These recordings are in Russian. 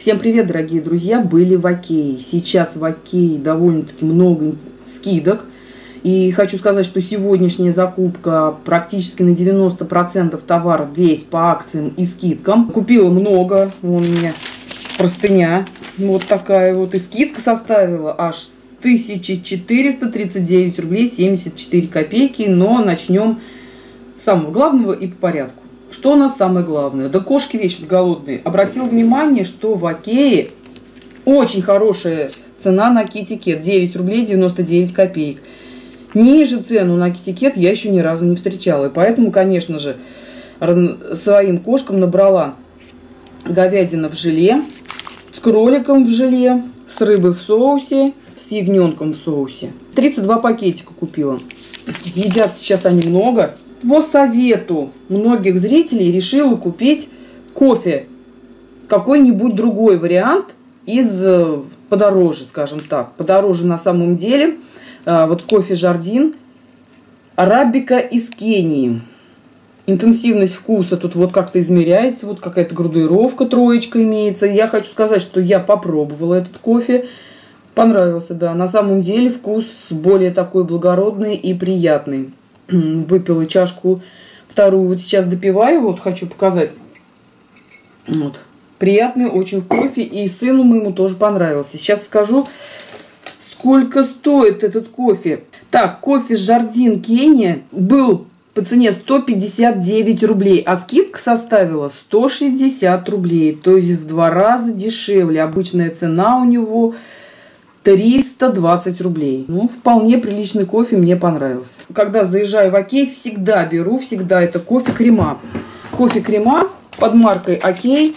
Всем привет, дорогие друзья! Были в Окее. Сейчас в Окее довольно-таки много скидок. И хочу сказать, что сегодняшняя закупка практически на 90% товаров весь по акциям и скидкам. Купила много. Вон у меня простыня. Вот такая вот. И скидка составила аж 1439 рублей 74 копейки. Но начнем с самого главного и по порядку. Что у нас самое главное? Да кошки вечно голодные. Обратил внимание, что в Окее очень хорошая цена на KitKat. 9 рублей 99 копеек. Ниже цену на KitKat я еще ни разу не встречала. И поэтому, конечно же, своим кошкам набрала говядина в желе, с кроликом в желе, с рыбой в соусе, с ягненком в соусе. 32 пакетика купила. Едят сейчас они много. По совету многих зрителей решила купить кофе. Какой-нибудь другой вариант из подороже, скажем так. Подороже на самом деле. Вот кофе Жардин. Арабика из Кении. Интенсивность вкуса тут вот как-то измеряется. Вот какая-то градуировка, троечка имеется. Я хочу сказать, что я попробовала этот кофе. Понравился, да. На самом деле вкус более такой благородный и приятный. Выпила чашку вторую, вот сейчас допиваю, вот хочу показать. Вот. Приятный очень кофе, и сыну моему тоже понравился. Сейчас скажу, сколько стоит этот кофе. Так, кофе Жардин Кения был по цене 159 рублей, а скидка составила 160 рублей, то есть в 2 раза дешевле. Обычная цена у него 320 рублей. Ну, вполне приличный кофе, мне понравился. Когда заезжаю в Окей, всегда беру, всегда это кофе Крема. Кофе Крема под маркой Окей.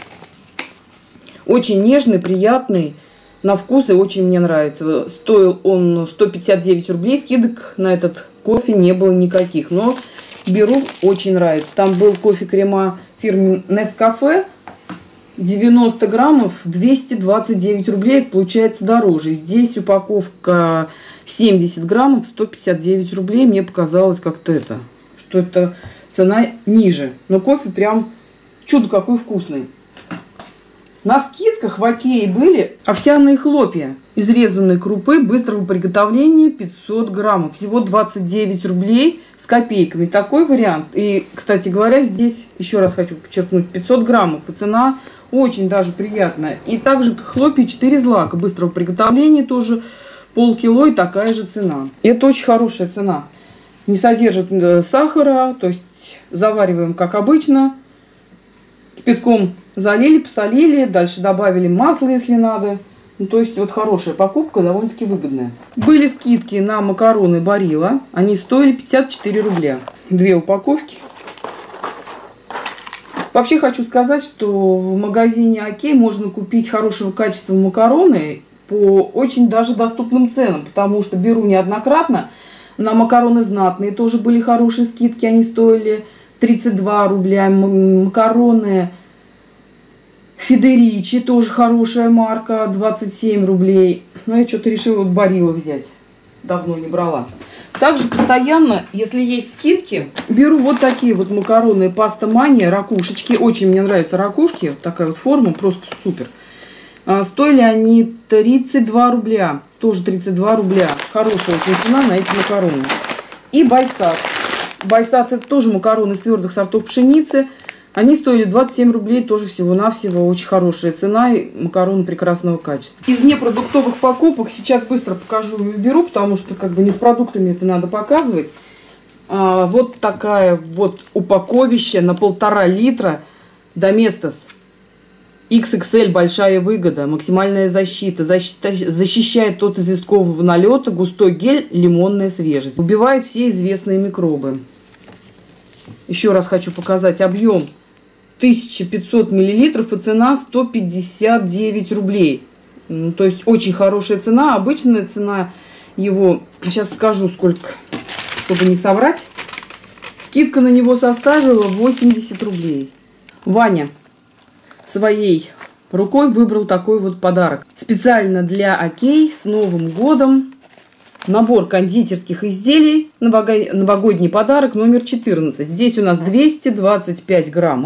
Очень нежный, приятный на вкус и очень мне нравится. Стоил он 159 рублей, скидок на этот кофе не было никаких. Но беру, очень нравится. Там был кофе Крема фирмы Nescafe. 90 граммов 229 рублей, это получается дороже. Здесь упаковка 70 граммов 159 рублей. Мне показалось как-то это, что это цена ниже. Но кофе прям чудо какой вкусный. На скидках в Окее были овсяные хлопья из резаной крупы быстрого приготовления 500 граммов. Всего 29 рублей с копейками. Такой вариант. И, кстати говоря, здесь, еще раз хочу подчеркнуть, 500 граммов. И цена очень даже приятная. И также хлопья 4 злака быстрого приготовления, тоже полкило, и такая же цена. Это очень хорошая цена. Не содержит сахара, то есть завариваем как обычно. Кипятком залили, посолили, дальше добавили масло, если надо. Ну, то есть вот хорошая покупка, довольно-таки выгодная. Были скидки на макароны Барилла. Они стоили 54 рубля. 2 упаковки. Вообще хочу сказать, что в магазине Окей можно купить хорошего качества макароны по очень даже доступным ценам. Потому что беру неоднократно. На макароны знатные тоже были хорошие скидки. Они стоили 32 рубля. Макароны Федеричи, тоже хорошая марка, 27 рублей. Но я что-то решила вот Барилла взять. Давно не брала. Также постоянно, если есть скидки, беру вот такие вот макароны Паста Мания, ракушечки. Очень мне нравятся ракушки. Вот такая вот форма, просто супер. Стоили они 32 рубля. Тоже 32 рубля. Хорошая очень цена на эти макароны. И Байсад. Байсад это тоже макароны из твердых сортов пшеницы. Они стоили 27 рублей, тоже всего-навсего очень хорошая цена и макароны прекрасного качества. Из непродуктовых покупок сейчас быстро покажу и беру, потому что как бы не с продуктами это надо показывать. Вот такая вот упаковище на 1,5 литра Domestos XXL, большая выгода, максимальная защита, защищает от известкового налета, густой гель, лимонная свежесть. Убивает все известные микробы. Еще раз хочу показать объем 1500 миллилитров и цена 159 рублей. То есть очень хорошая цена. Обычная цена его, сейчас скажу сколько, чтобы не соврать. Скидка на него составила 80 рублей. Ваня своей рукой выбрал такой вот подарок. Специально для Окей с Новым годом. Набор кондитерских изделий, новогодний подарок номер 14. Здесь у нас 225 граммов.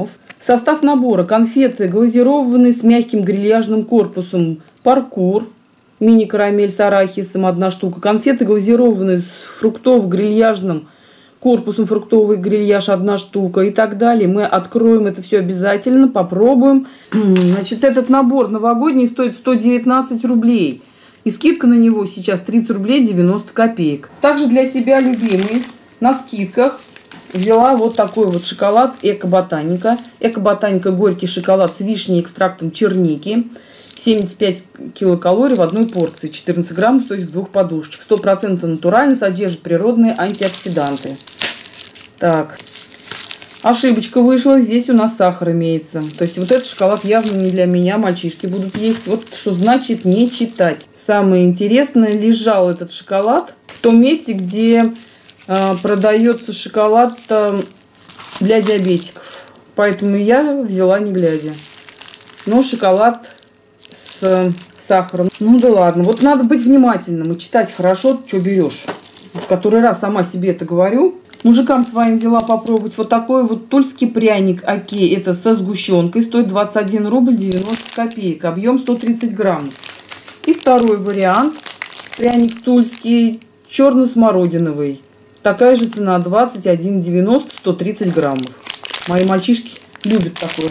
Состав набора: конфеты глазированные с мягким грильяжным корпусом «Паркур», мини-карамель с арахисом 1 штука, конфеты глазированные с фруктово-грильяжным корпусом фруктовый грильяж 1 штука и так далее. Мы откроем это все обязательно, попробуем. Значит, этот набор новогодний стоит 119 рублей. И скидка на него сейчас 30 рублей 90 копеек. Также для себя любимый на скидках взяла вот такой вот шоколад Эко-Ботаника. Эко-Ботаника горький шоколад с вишней и экстрактом черники. 75 килокалорий в одной порции, 14 граммов, то есть в 2 подушечках. 100% натурально, содержит природные антиоксиданты. Так, ошибочка вышла, здесь у нас сахар имеется. То есть вот этот шоколад явно не для меня, мальчишки будут есть. Вот что значит не читать. Самое интересное, лежал этот шоколад в том месте, где продается шоколад для диабетиков. Поэтому я взяла не глядя. Но шоколад с сахаром. Ну да ладно. Вот надо быть внимательным и читать хорошо, что берешь. В который раз сама себе это говорю. Мужикам своим взяла попробовать вот такой вот тульский пряник Окей. Это со сгущенкой. Стоит 21 рубль 90 копеек. Объем 130 граммов. И второй вариант. Пряник тульский черно-смородиновый. Такая же цена 21,90, 130 граммов. Мои мальчишки любят такое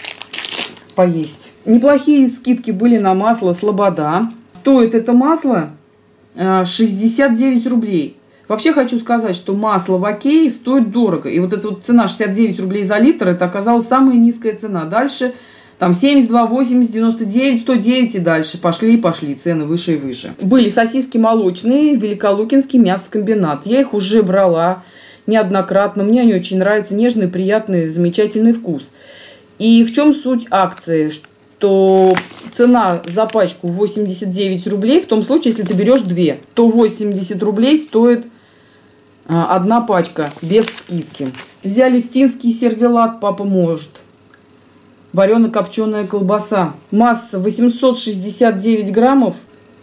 поесть. Неплохие скидки были на масло Слобода. Стоит это масло 69 рублей. Вообще хочу сказать, что масло в Окее стоит дорого. И вот эта вот цена 69 рублей за литр, это оказалась самая низкая цена. Дальше там 72, 80, 99, 109 и дальше. Пошли цены выше и выше. Были сосиски молочные, Великолукинский мясокомбинат. Я их уже брала неоднократно. Мне они очень нравятся. Нежный, приятный, замечательный вкус. И в чем суть акции? Что цена за пачку 89 рублей. В том случае, если ты берешь 2, то 80 рублей стоит одна пачка без скидки. Взяли финский сервелат «Папа может». Варено-копченая колбаса. Масса 869 граммов.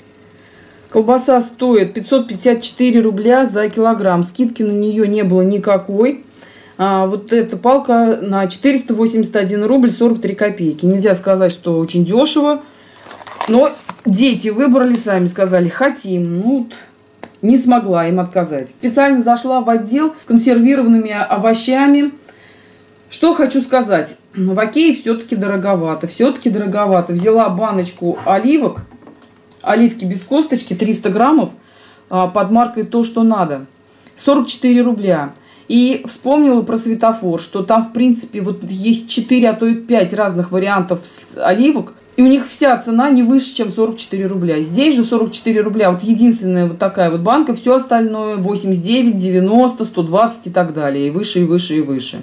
Колбаса стоит 554 рубля за килограмм. Скидки на нее не было никакой. Вот эта палка на 481 рубль 43 копейки. Нельзя сказать, что очень дешево. Но дети выбрали, сами сказали, хотим. Ну, не смогла им отказать. Специально зашла в отдел с консервированными овощами. Что хочу сказать. В Окее все-таки дороговато. Все-таки дороговато. Взяла баночку оливок. Оливки без косточки, 300 граммов. Под маркой «То, что надо». 44 рубля. И вспомнила про светофор, что там, в принципе, вот есть 4, а то и 5 разных вариантов оливок. И у них вся цена не выше, чем 44 рубля. Здесь же 44 рубля. Вот единственная вот такая вот банка. Все остальное 89, 90, 120 и так далее. И выше, и выше, и выше.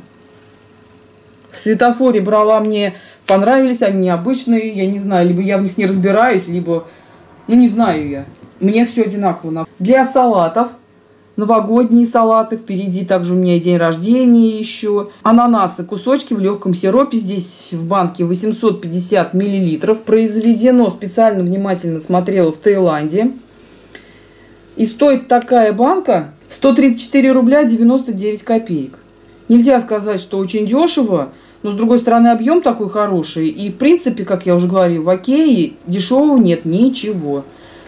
В светофоре брала, мне понравились, они необычные, я не знаю, либо я в них не разбираюсь, либо, ну не знаю я. Мне все одинаково. Для салатов, новогодние салаты, впереди также у меня и день рождения еще. Ананасы, кусочки в легком сиропе, здесь в банке 850 миллилитров. Произведено, специально внимательно смотрела, в Таиланде. И стоит такая банка 134 рубля 99 копеек. Нельзя сказать, что очень дешево. Но, с другой стороны, объем такой хороший. И, в принципе, как я уже говорила, в Окее дешевого нет ничего.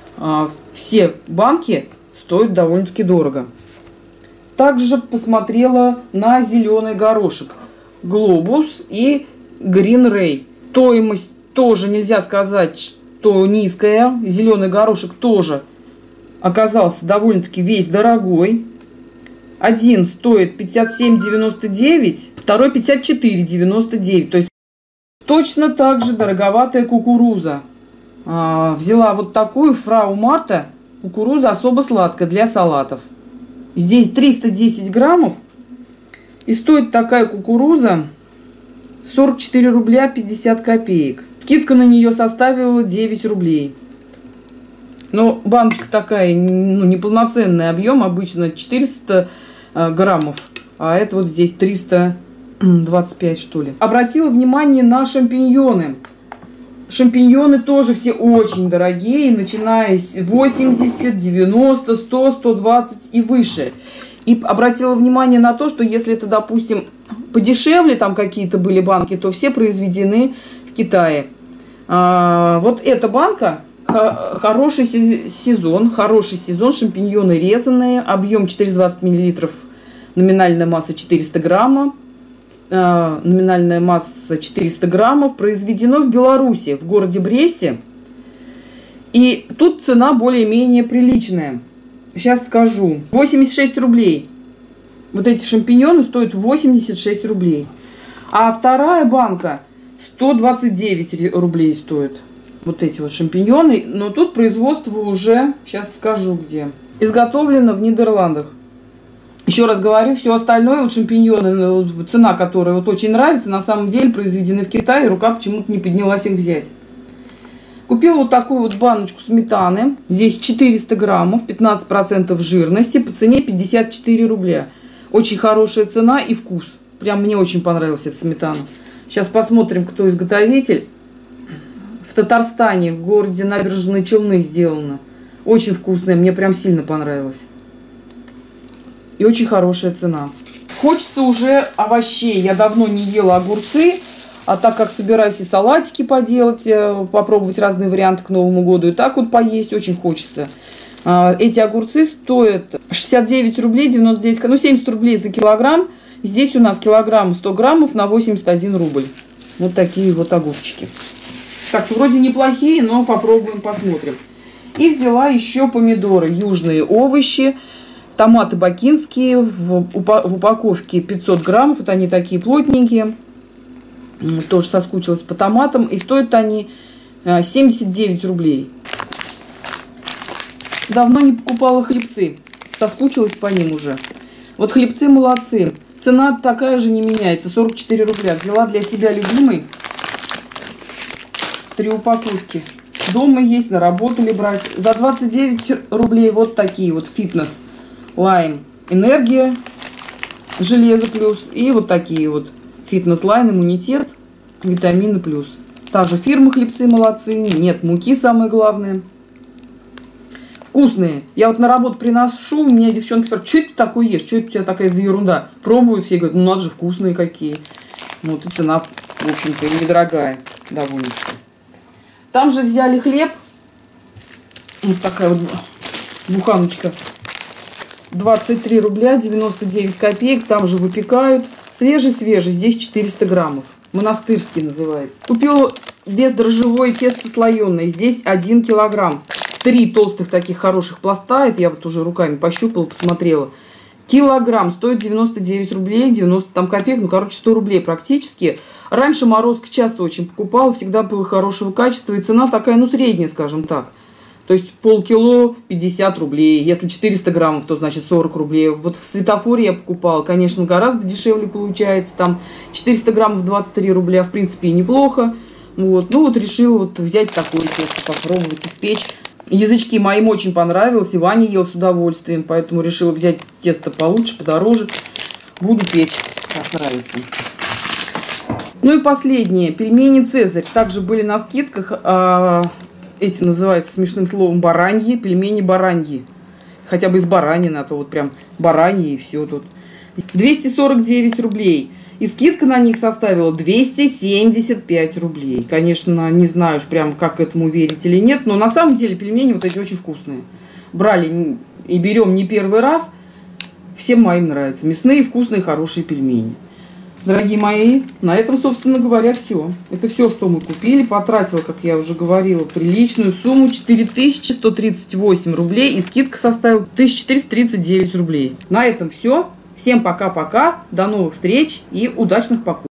Все банки стоят довольно-таки дорого. Также посмотрела на зеленый горошек. Глобус и Green Ray. Стоимость тоже нельзя сказать, что низкая. Зеленый горошек тоже оказался довольно-таки весь дорогой. Один стоит 57,99, второй 54,99. То есть точно так же дороговатая кукуруза. Взяла вот такую фрау Марта. Кукуруза особо сладкая для салатов. Здесь 310 граммов. И стоит такая кукуруза 44 рубля 50 копеек. Скидка на нее составила 9 рублей. Но баночка такая, ну, неполноценный объем. Обычно 400 граммов, а это вот здесь 325, что ли. Обратила внимание на шампиньоны. Шампиньоны тоже все очень дорогие, начиная с 80, 90, 100, 120 и выше. И обратила внимание на то, что если это, допустим, подешевле там какие-то были банки, то все произведены в Китае. Вот эта банка, хороший сезон, шампиньоны резаные, объем 420 мл, номинальная масса 400 граммов. Номинальная масса 400 граммов, произведено в Беларуси, в городе Бресте. И тут цена более-менее приличная. Сейчас скажу. 86 рублей. Вот эти шампиньоны стоят 86 рублей. А вторая банка 129 рублей стоит. Вот эти вот шампиньоны. Но тут производство уже, сейчас скажу где, изготовлено в Нидерландах. Еще раз говорю, все остальное, вот шампиньоны, цена которой вот очень нравится, на самом деле произведены в Китае, и рука почему-то не поднялась их взять. Купила вот такую вот баночку сметаны. Здесь 400 граммов, 15% жирности, по цене 54 рубля. Очень хорошая цена и вкус. Прям мне очень понравилась эта сметана. Сейчас посмотрим, кто изготовитель. В Татарстане, в городе Набережные Челны сделано. Очень вкусная, мне прям сильно понравилось. И очень хорошая цена. Хочется уже овощей. Я давно не ела огурцы. А так как собираюсь и салатики поделать, попробовать разные варианты к Новому году, и так вот поесть очень хочется. Эти огурцы стоят 69 рублей 99, ну 70 рублей за килограмм. Здесь у нас килограмм 100 граммов на 81 рубль. Вот такие вот огурчики. Так, вроде неплохие, но попробуем, посмотрим. И взяла еще помидоры, южные овощи. Томаты бакинские в упаковке 500 граммов. Вот они такие плотненькие. Тоже соскучилась по томатам. И стоят они 79 рублей. Давно не покупала хлебцы. Соскучилась по ним уже. Вот хлебцы молодцы. Цена такая же не меняется. 44 рубля. Взяла для себя любимый. 3 упаковки. Дома есть, на работу ли брать. За 29 рублей вот такие вот фитнес. Лайм, энергия, железо плюс. И вот такие вот фитнес лайн, иммунитет, витамины плюс. Та же фирма, хлебцы молодцы. Нет муки, самое главное. Вкусные. Я вот на работу приношу, мне девчонки спрашивают, что это такое ешь? Что это у тебя такая за ерунда? Пробуют все, говорят, ну надо же, вкусные какие. Вот и цена, в общем-то, недорогая довольно-таки. Там же взяли хлеб. Вот такая вот буханочка. 23 рубля 99 копеек. Там же выпекают. Свежий-свежий. Здесь 400 граммов. Монастырский называется. Купила бездрожжевое тесто слоеное. Здесь 1 килограмм. 3 толстых таких хороших пласта. Это я вот уже руками пощупала, посмотрела. Килограмм стоит 99 рублей, 90 там копеек, ну, короче, 100 рублей практически. Раньше Морозко часто очень покупала, всегда было хорошего качества. И цена такая, ну, средняя, скажем так. То есть полкило 50 рублей. Если 400 граммов, то значит 40 рублей. Вот в Светофоре я покупала. Конечно, гораздо дешевле получается. Там 400 граммов 23 рубля. В принципе, и неплохо. Вот. Ну вот решила вот взять такое тесто, попробовать испечь. Язычки моим очень понравилось. И Ваня ел с удовольствием. Поэтому решила взять тесто получше, подороже. Буду печь, как нравится. Ну и последнее. Пельмени Цезарь. Также были на скидках. Эти называются смешным словом бараньи, пельмени бараньи. Хотя бы из баранины, а то вот прям бараньи и все тут. 249 рублей. И скидка на них составила 275 рублей. Конечно, не знаю уж прям, как этому верить или нет. Но на самом деле пельмени вот эти очень вкусные. Брали и берем не первый раз. Всем моим нравятся. Мясные, вкусные, хорошие пельмени. Дорогие мои, на этом, собственно говоря, все. Это все, что мы купили. Потратила, как я уже говорила, приличную сумму 4138 рублей. И скидка составила 1439 рублей. На этом все. Всем пока-пока. До новых встреч и удачных покупок.